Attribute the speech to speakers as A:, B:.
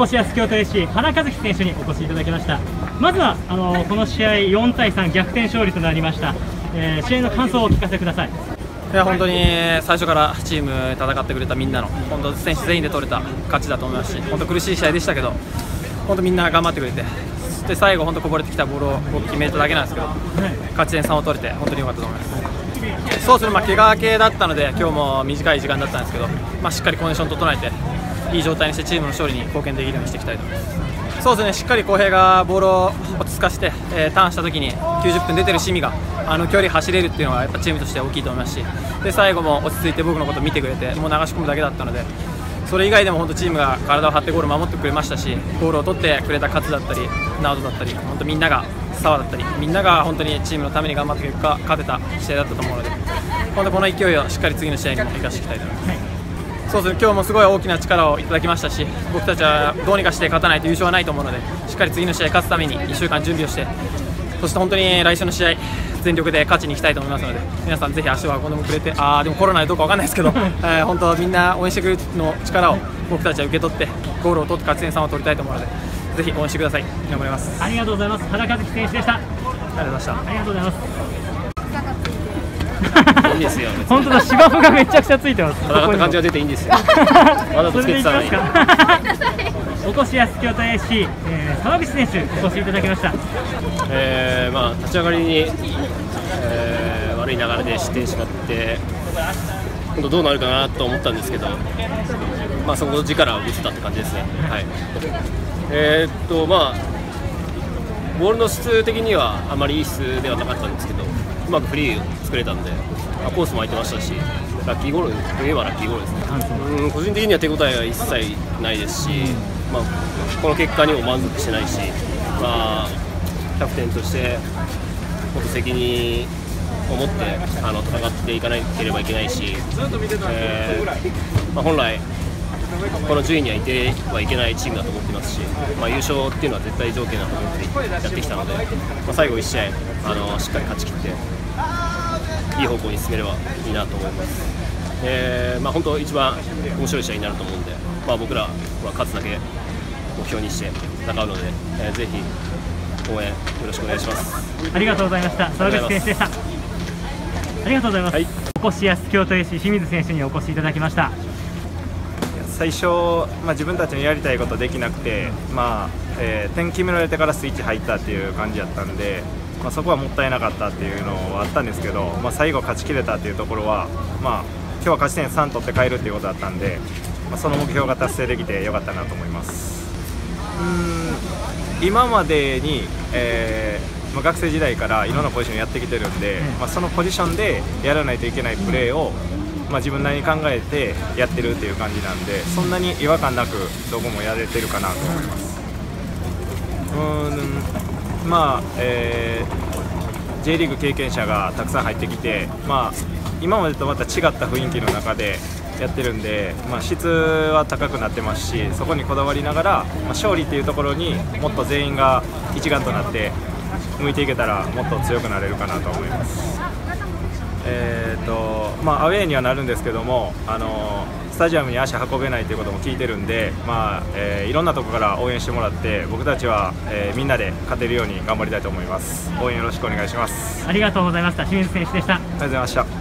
A: こしやす京都 FC 原和樹選手にお越しいただきました。まずはこの試合4対3逆転勝利となりました。試合の感想をお聞かせください。
B: いや本当に最初からチーム戦ってくれたみんなの本当選手全員で取れた勝ちだと思いますし、本当苦しい試合でしたけど本当みんな頑張ってくれて、で最後本当こぼれてきたボールを僕決めただけなんですけど、勝ち点3を取れて本当に良かったと思います。そうする怪我系だったので今日も短い時間だったんですけど、しっかりコンディション整えていい状態にしてチームの勝利に貢献できるようにしていきたいと思います。そうですね、しっかり浩平がボールを落ち着かせて、ターンした時に90分出てる清水が距離走れるっていうのはやっぱチームとして大きいと思いますし、で最後も落ち着いて僕のことを見てくれてもう流し込むだけだったので、それ以外でも本当チームが体を張ってゴールを守ってくれましたし、ゴールを取ってくれた勝だったりナウトだったり本当みんなが澤だったりみんなが本当にチームのために頑張った結果勝てた試合だったと思うので、本当この勢いをしっかり次の試合にも生かしていきたいと思います。そうですね、今日もすごい大きな力をいただきましたし、僕たちはどうにかして勝たないと優勝はないと思うので、しっかり次の試合勝つために1週間準備をして、そして本当に来週の試合全力で勝ちにいきたいと思いますので、皆さんぜひ足を運んでくれて、でもコロナでどうか分かんないですけど本当みんな応援してくれるの力を僕たちは受け取ってゴールを取って勝ち点3を取りたいと思うので、ぜひ応援してください。頑張ります。
A: ありがとうございます。原和樹選手でした。
B: ありがとうございました。
A: ありがとうございます。
C: いいですよ。
A: 本当だ、芝生がめちゃくちゃついてます。
C: 戦った感じが出ていいんですよ。わざとつけてたのに。
A: おこしやす京都 AC、沢口選手お越しいただきました。
C: 立ち上がりに、悪い流れで失点しまって、本当どうなるかなと思ったんですけど、そこ力を見せたって感じですね。はい。ボールの質的にはあまりいい質ではなかったんですけど、うまくフリーを作れたんで、コースも空いてましたし、ラッキーゴールといえばラッキーゴールですね。個人的には手応えは一切ないですし、この結果にも満足してないし、キャプテンとしてもっと責任を持って戦っていかなければいけないし、本来この順位にはいてはいけないチームだと思っていますし、優勝っていうのは絶対条件だと思ってやってきたので、最後1試合しっかり勝ち切っていい方向に進めればいいなと思います。本当一番面白い試合になると思うんで、僕らは勝つだけ目標にして戦うので、ぜひ応援よろしくお願いします。
A: ありがとうございました。沢口選手でした。ありがとうございます。おこしやす京都 AC 清水選手にお越しいただきました。
D: 最初、自分たちのやりたいことできなくて、点決められてからスイッチ入ったっていう感じだったんで、そこはもったいなかったっていうのはあったんですけど、最後勝ちきれたっていうところは、今日は勝ち点3取って帰るっていうことだったんで、その目標が達成できてよかったなと思います。今までに、学生時代からいろんなポジションやってきてるんで、そのポジションでやらないといけないプレーを自分なりに考えてやってるっていう感じなんで、そんなに違和感なくどこもやれてるかなと思います。J リーグ経験者がたくさん入ってきて、今までとまた違った雰囲気の中でやってるんで、質は高くなってますし、そこにこだわりながら、勝利っていうところにもっと全員が一丸となって向いていけたらもっと強くなれるかなと思います。アウェーにはなるんですけども、スタジアムに足運べないということも聞いてるんで、いろんなところから応援してもらって、僕たちは、みんなで勝てるように頑張りたいと思います。応援よろしくお願いします。
A: ありがとうございました。清水選手でした。
D: ありがとうございました。